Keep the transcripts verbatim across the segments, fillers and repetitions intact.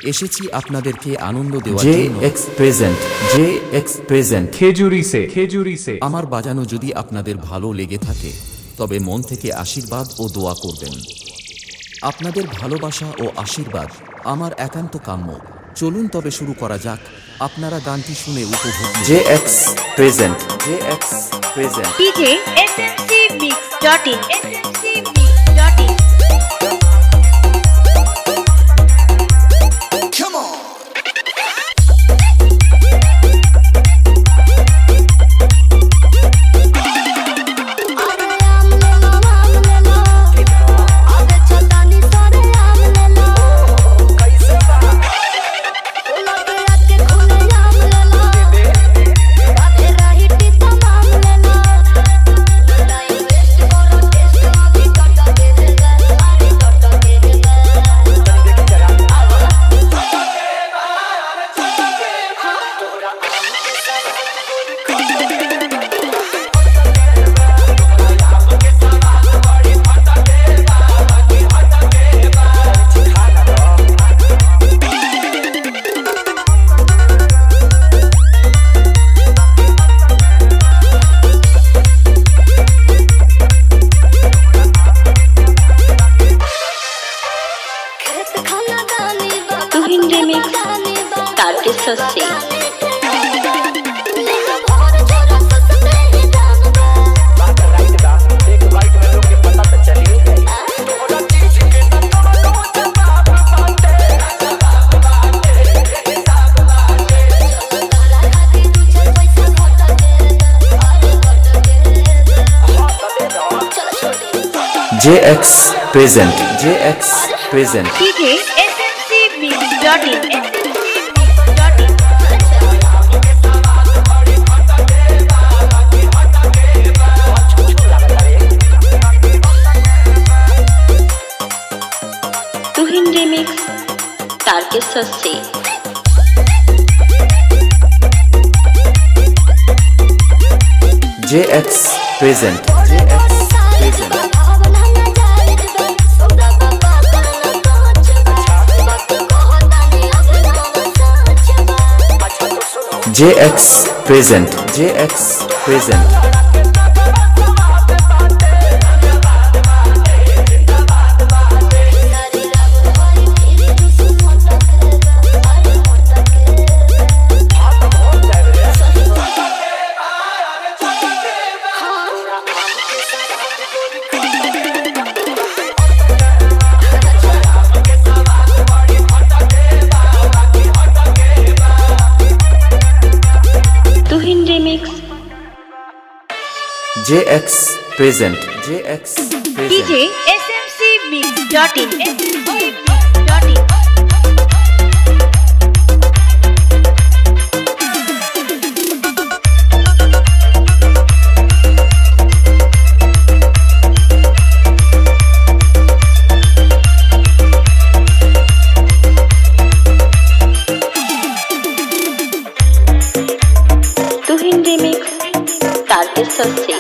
এসেছি আপনাদেরকে আনন্দ দেওয়ার জন্য। J X present, J X present. Khejuri সে, খেজুরি সে। আমার বাজানো যদি আপনাদের ভালো লেগে থাকে তবে মন থেকে আশীর্বাদ ও দোয়া করবেন। আপনাদের ভালোবাসা ও আশীর্বাদ আমার একান্ত কাম্য। চলুন তবে শুরু করা যাক। আপনারা গানটি শুনে উপভোগ। J X present, J X present. DJ SMC mix dot in, SMC mix dot in. Tuhin remix Tarakeswar से। J X present, J X present. DJ SMC mix dot in, Tuhin remix Tarakeswar से। J X present, J X present. J X present, J X present. J X present, J X present. DJ SMC mix dot in, Tuhin remix Tarakeswar से।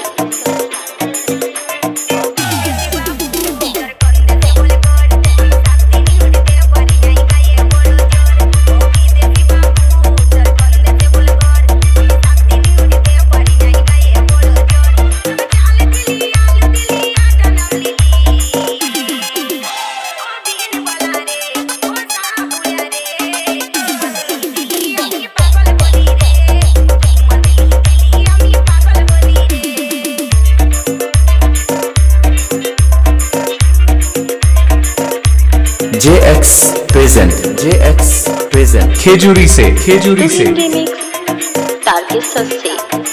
J X present, J X present. Khejuri से, खेजूरी से। Tuhin remix Tarakeswar से।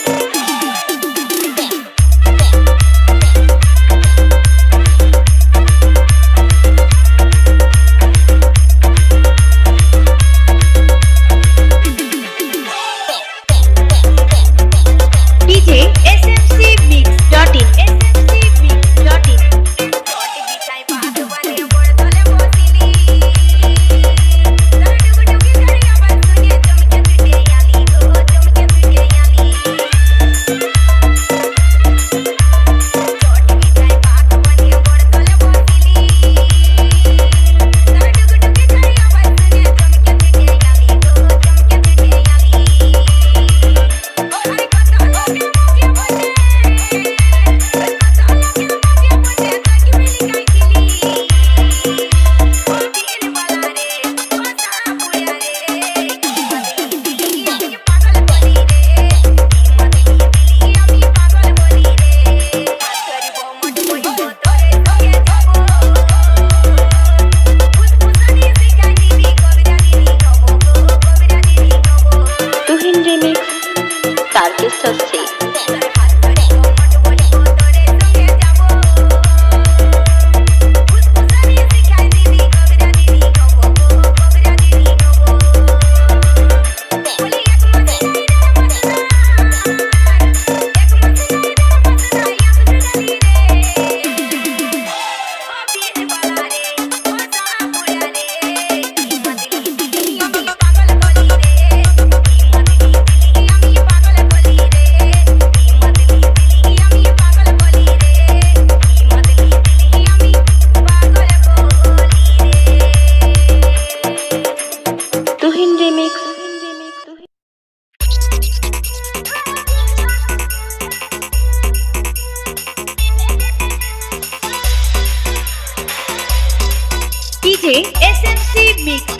DJ SMC mix dot in, SMC mix dot in.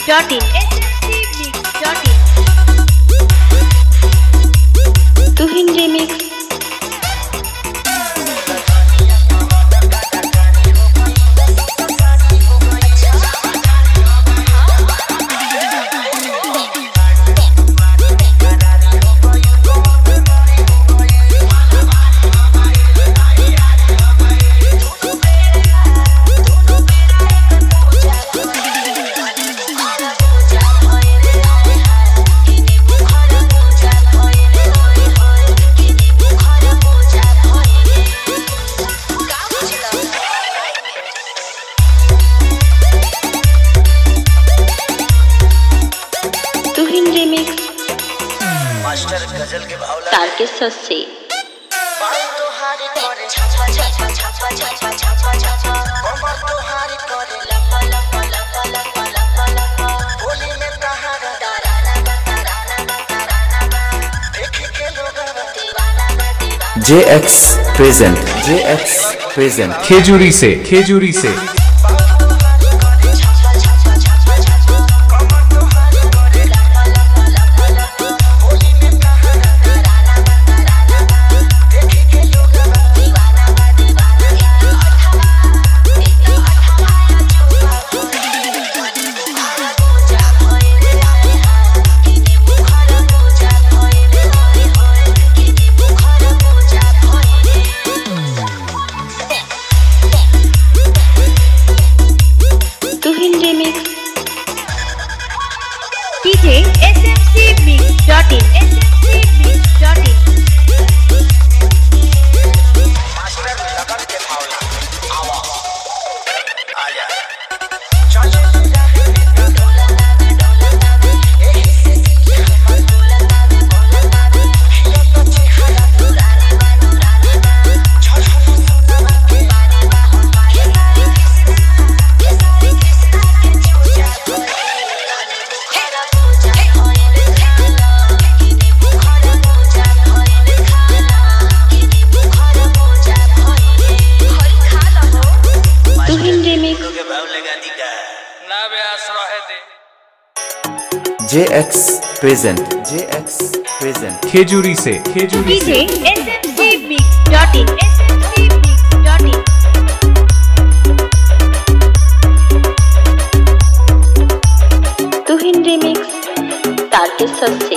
Dot in S M C mix dot in Tuhin remix master गजल के भाव तार के सस्से बाल तोहारी करे छापा छापा छापा छापा छापा छापा कमर तोहारी करे लपा लपा लपा लपा लपा लपा बोली में तहारा ताराना ताराना ताराना देख के लोग दीवाना दीवाना J X present J X present Khejuri से खेजूरी से DJ S M C mix dot in S M C mix dot in master लगन के भाव आवा आजा चल J X present J X present Khejuri से खेजूरी डीजे से S M C mix dot in S M C mix dot in Tuhin remix तार के सस्से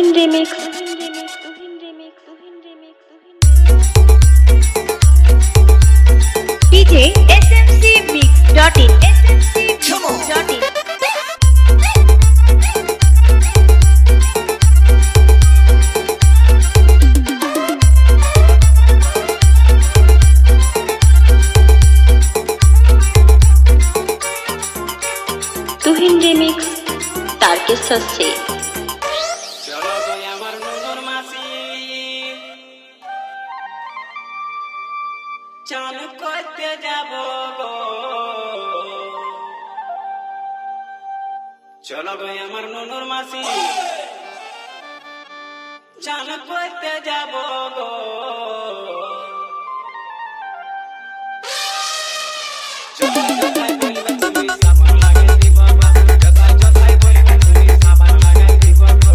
Tuhin remix DJ SMC mix dot in SMC mix dot in Tuhin remix Tarakeswar से चलो गई আমার নুনুর মাসি চান করতে যাব গো চলো গই আমার নুনুর মাসি চান করতে যাব গো চলো কোথায় বলবে তুমি সাবান লাগাই দিব বাবা কোথায় কোথায় বলবে তুমি সাবান লাগাই দিব গো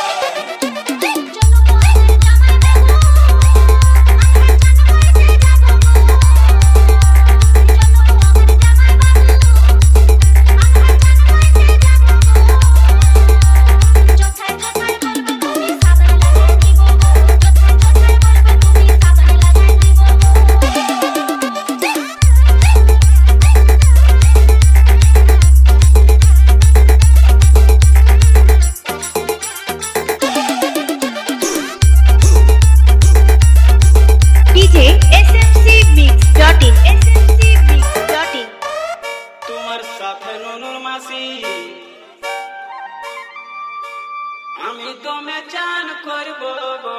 DJ SMC mix dot in SMC mix dot in তোমার সাথে নুনুর মাসি আমি তোমে চান করব গো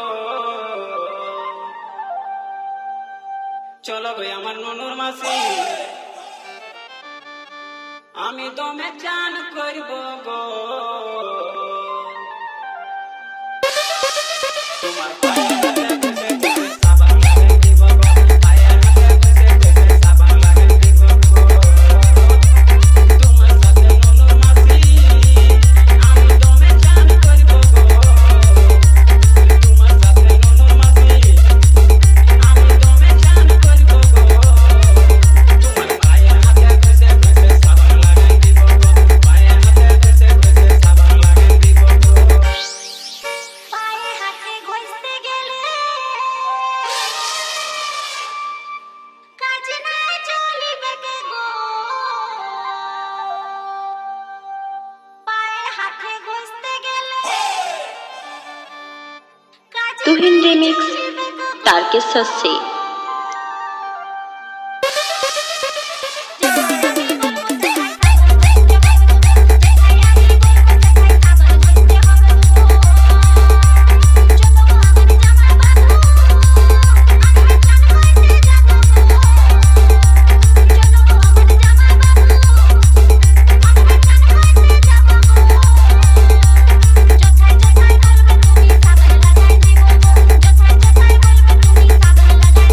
চলো গো আমার নুনুর মাসি আমি তোমে চান করব গো তোমার পায়ে হাতে ঘষে ঘষে সাবান লাগাই দিব গো পায়ে হাতে ঘষে ঘষে সাবান লাগাই দিব গো তোমার সাথে নুনুর মাসি আমি তোমে চান করব গো তোমার সাথে নুনুর মাসি আমি তোমে চান করব গো তোমার পায়ে হাতে ঘষে ঘষে সাবান লাগাই দিব গো পায়ে হাতে ঘষে ঘষে সাবান লাগাই দিব গো পায়ে হাতে ঘষতে গেলে কাজ না চলিবে কে গো পায়ে হাতে ঘষতে গেলে কাজ तुहिन रिमिक्स तारकेश्वर से তুমি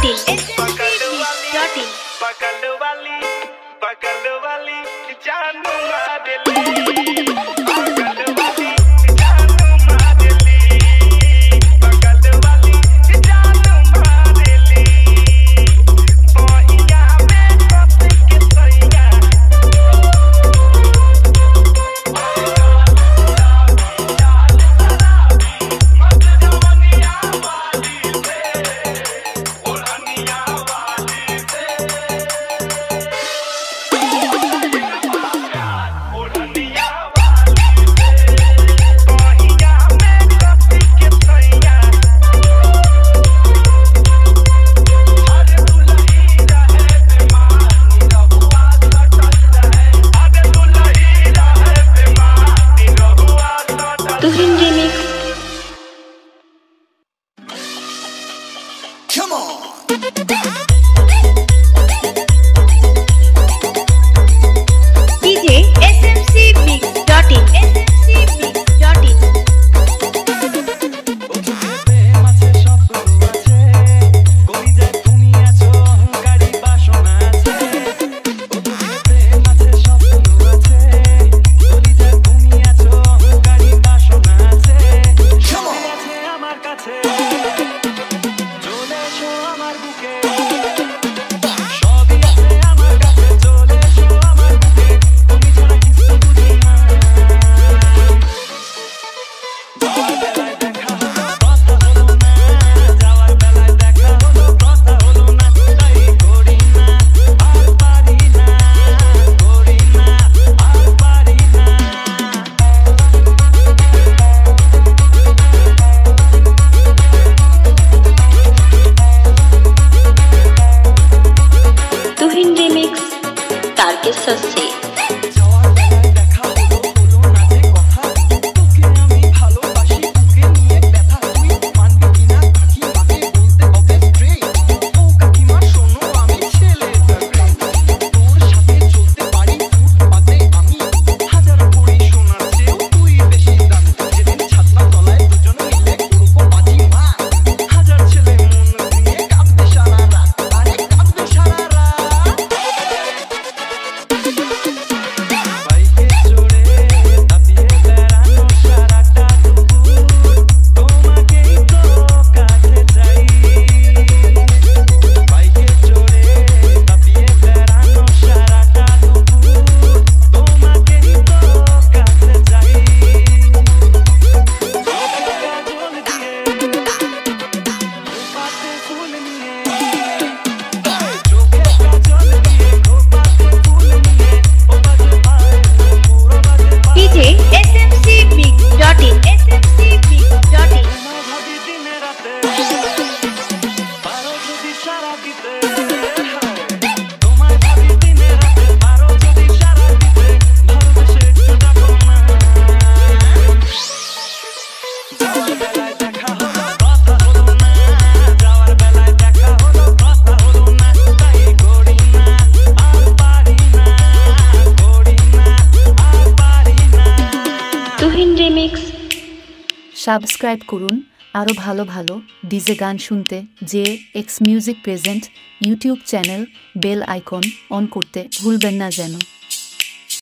in S M C mix dot in बगल वाली बगल वाली जानू मारेली बगल वाली जानू मारेली बगल वाली जानू मारेली बोहिया में कस के सैया मत जवनिया वाली से ओढ़निया वाली से ओढ़निया वाली से बोहिया में कस के सैया अरे दुलही रहे बेमानी रहुआ सटल रहे अरे दुलही रहे बेमानी रहुआ सटल तुहिन remix D J S M C mix dot in S M C mix dot in মাছে স্বপ্ন আছে কলিজায় তুমি আছো অহংকারী বাসনা আছে ওদিকে মাছে স্বপ্ন আছে কলিজায় তুমি আছো অহংকারী বাসনা আছে সবাই আছে আমার কাছে চলে এসো আমার বুকে সবই আছে আমার কাছে চলে এসো আমার বুকে তুমি ছাড়া কিছু বুঝি না যাওয়ার বেলায় দেখা হলো কথা হলো না যাওয়ার বেলায় দেখা হলো কথা হলো না তাই করি না আর পারি না করি না আর পারি না तुहिन remix तारकेश्वर से যাওয়ার বেলায় দেখা হলো হলো না যে কথা তোকে আমি ভালোবাসি তোকে নিয়ে ব্যথা তুই মানবি কিনা কাকিমাকে বলতে হবে স্ট্রেট ও কাকিমা শোনো আমি ছেলেটা গ্রেট তোর সাথে চলতে পারি ফুটপাতে আমি হাজার কোটি সোনার চেয়েও তুই বেশি দাম যেদিন ছাতনা তলায় দুজন মিলে করবো বাজি মা হাজার ছেলে মন দিয়ে কাঁদবে সারা রাত আরে কাঁদবে সারা রাত বাইকে চড়ে তাপিয়ে বেড়ানো সারাটা দুপুর তোমাকেই তো কাছে চাই বাইকে চড়ে তাপিয়ে বেড়ানো সারাটা দুপুর তোমাকেই তো কাছে চাই চোখে কাজল দিয়ে খোপাতে ফুল নিয়ে চোখে কাজল দিয়ে খোপাতে ফুল নিয়ে ও বাজে পায়ে পুরো বাজে D J S M C mix dot in S M C mix dot in তোমায় ভাবি দিনে রাতে পারো যদি সারা দিতে তোমায় ভাবি দিনে রাতে পারো যদি সারা দিতে ভালোবেসে একটু ডাকো না যাওয়ার বেলায় দেখা হলো কথা হলো না যাওয়ার বেলায় দেখা হলো কথা হলো না তাই করি না আর পারি না করি না আর পারি না तुहिन remix সাবস্ক্রাইব করুন আরও ভালো ভালো ডিজে গান শুনতে J X music present YouTube channel bell icon on করতে ভুলবেন না যেন।